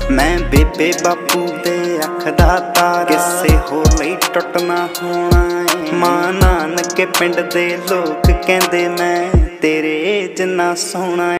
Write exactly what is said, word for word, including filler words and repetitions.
मैं बेबे बापू दे अख दा तारा, किसे होर लई टुट ना होना है। मां नानके पिंड दे लोग कहंदे मैं तेरे जिन्ना सोहना।